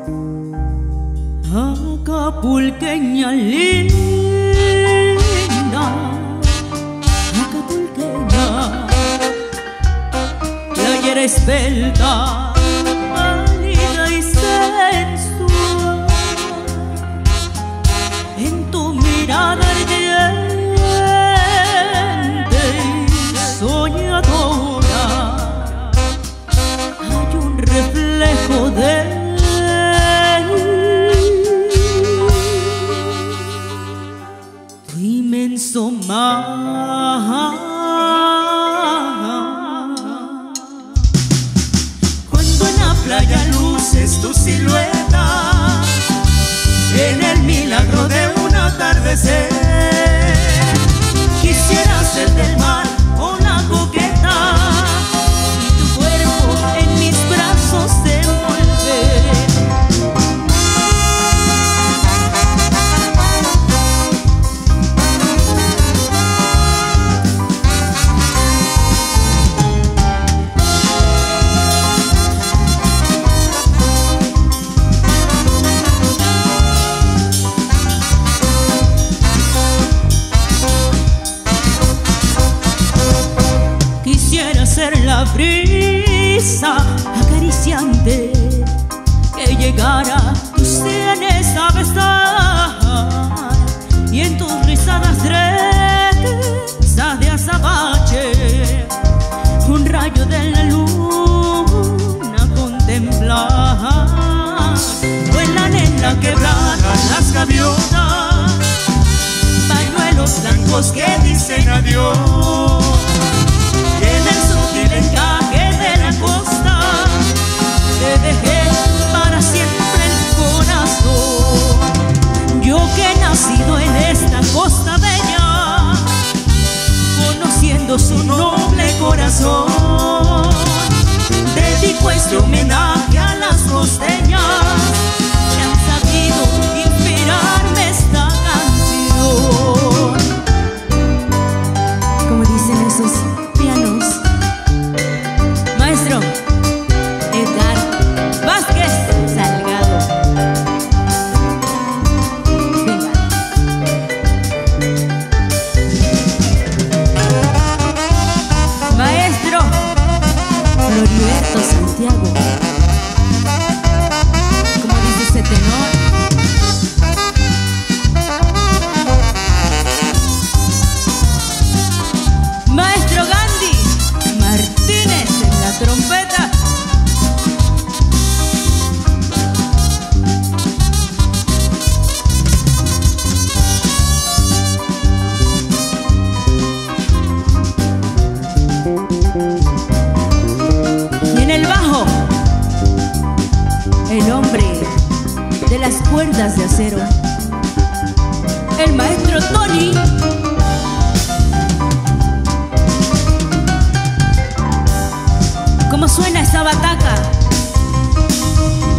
Acapulqueña linda, acapulqueña, playera esbelta, pálida y sensual, en tu mirada ardiente y soñadora hay un reflejo de inmenso mar. Cuando en la playa luces tu silueta, en el milagro de un atardecer, quisiera ser del mar una coqueta y tu cuerpo en mis brazos envolver. Ser la brisa acariciante que llegara tus sienes a besar, y en tus rizadas trenzas de azabache un rayo de la luna contemplar. Vuelan en la quebrada las gaviotas, pañuelos blancos que dicen adiós. En el sutil encaje de la costa te dejé para siempre el corazón. Yo que he nacido en esta costa bella, conociendo su noble corazón, dedico este homenaje a las costeñas que han sabido inspirarme esta canción. Como dicen esos pianos, maestro Edgar Vázquez Salgado. Venga. Maestro Floriberto Santiago. Como dice ese tenor. Maestro Gandhi Martínez en la trompeta. Y en el bajo, el hombre de las cuerdas de acero, el maestro Tony. ¿Cómo suena esa bataca?